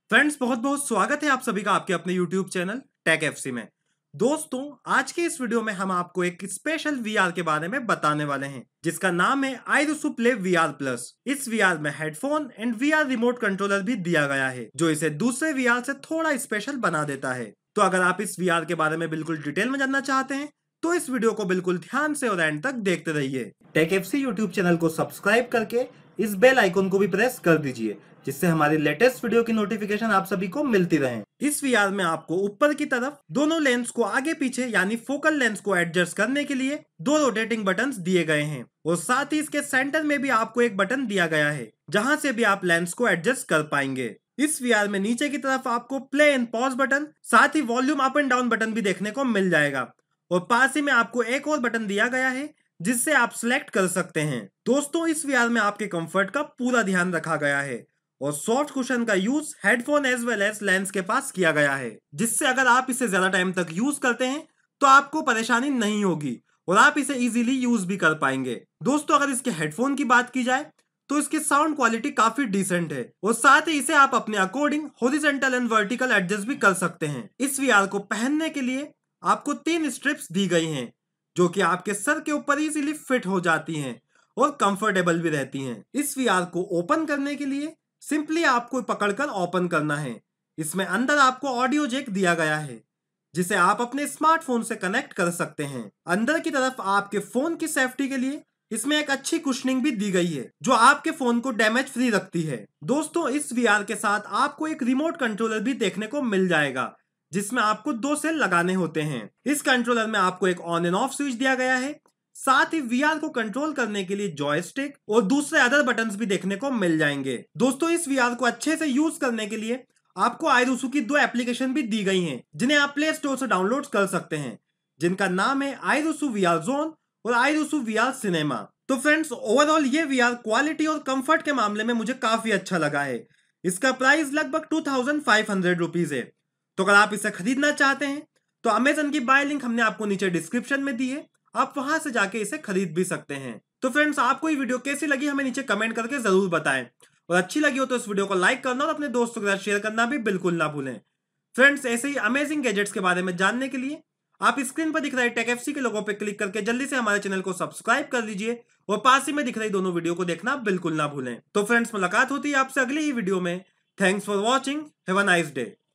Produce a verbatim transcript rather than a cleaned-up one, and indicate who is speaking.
Speaker 1: Friends, बहुत बहुत स्वागत है आप सभी का आपके अपने यूट्यूब चैनल टेक एफसी में। दोस्तों, आज के इस वीडियो में हम आपको एक स्पेशल वीआर के बारे में बताने वाले हैं जिसका नाम है आइरिस प्ले वीआर प्लस। इस वीआर में headphone and VR remote controller भी दिया गया है जो इसे दूसरे वीआर से थोड़ा स्पेशल बना देता है। तो अगर आप इस वीआर के बारे में बिल्कुल डिटेल में जानना चाहते हैं तो इस वीडियो को बिल्कुल ध्यान से और एंड तक देखते रहिए। टेक एफसी यूट्यूब चैनल को सब्सक्राइब करके इस बेल आइकन को भी प्रेस कर दीजिए जिससे हमारी लेटेस्ट वीडियो की नोटिफिकेशन आप सभी को मिलती रहे। इस वीआर में आपको ऊपर की तरफ दोनों लेंस को आगे पीछे यानी फोकल लेंस को एडजस्ट करने के लिए दो रोटेटिंग बटन्स दिए गए हैं और साथ ही इसके सेंटर में भी आपको एक बटन दिया गया है जहां से भी आप लेंस को एडजस्ट कर पाएंगे। इस वीआर में नीचे की तरफ आपको प्ले एंड पॉज बटन साथ ही volume up and down button भी देखने को मिल जाएगा और पास ही में आपको एक और बटन दिया गया है जिससे आप सिलेक्ट कर सकते हैं। दोस्तों, इस वीआर में आपके कंफर्ट का पूरा ध्यान रखा गया है और सॉफ्ट कुशन का use headphone as well as lens के पास किया गया है जिससे अगर आप इसे ज्यादा टाइम तक यूज करते हैं तो आपको परेशानी नहीं होगी और आप इसे इजीली यूज भी कर पाएंगे। दोस्तों, अगर इसके हेडफोन की बात की जाए तो इसकी साउंड क्वालिटी काफी डिसेंट है और साथ ही इसे आप अपने according horizontal and vertical adjust भी कर सकते हैं। इस वीआर को पहनने के लिए आपको तीन स्ट्रिप्स दी गई हैं जो कि आपके सर के ऊपर इजीली फिट हो जाती हैं और कंफर्टेबल भी रहती हैं। इस वीआर को ओपन करने के लिए सिंपली आपको पकड़कर ओपन करना है। इसमें अंदर आपको ऑडियो जैक दिया गया है जिसे आप अपने स्मार्टफोन से कनेक्ट कर सकते हैं। अंदर की तरफ आपके फोन की सेफ्टी के लिए इसमें एक अच्छी कुशनिंग भी दी गई है जो आपके फोन को डैमेज फ्री रखती है। दोस्तों, इस वीआर के साथ आपको एक रिमोट कंट्रोलर भी देखने को मिल जाएगा जिसमें आपको दो सेल लगाने होते हैं। इस कंट्रोलर में आपको एक ऑन एंड ऑफ स्विच दिया गया है, साथ ही वीआर को कंट्रोल करने के लिए जॉयस्टिक और दूसरे अदर बटन्स भी देखने को मिल जाएंगे। दोस्तों, इस वीआर को अच्छे से यूज करने के लिए आपको आइरिस की दो एप्लीकेशन भी दी गई हैं जिन्हें आप प्ले स्टोर से डाउनलोड कर सकते हैं, जिनका नाम है आइरिस वीआर जोन और आइरिस वीआर सिनेमा। तो फ्रेंड्स, ओवरऑल ये वीआर क्वालिटी और कंफर्ट के मामले में मुझे काफी अच्छा लगा है। इसका प्राइस लगभग two thousand five hundred rupees है। तो अगर आप इसे खरीदना चाहते हैं तो अमेजन की बाय लिंक हमने आपको नीचे डिस्क्रिप्शन में दी है, आप वहां से जाके इसे खरीद भी सकते हैं। तो फ्रेंड्स, आपको ये वीडियो कैसी लगी हमें नीचे कमेंट करके जरूर बताएं और अच्छी लगी हो तो इस वीडियो को लाइक करना और अपने दोस्तों के साथ शेयर करना भी बिल्कुल ना भूलें। फ्रेंड्स, ऐसे ही अमेजिंग गैजेट्स के बारे में जानने के लिए आप स्क्रीन पर दिख रहे टेक एफसी के लोगों पर क्लिक करके जल्दी से हमारे चैनल को सब्सक्राइब कर लीजिए और पास ही में दिख रही दोनों वीडियो को देखना बिल्कुल ना भूलें। तो फ्रेंड्स, मुलाकात होती है आपसे अगली ही वीडियो में। Thanks for watching, have a nice day.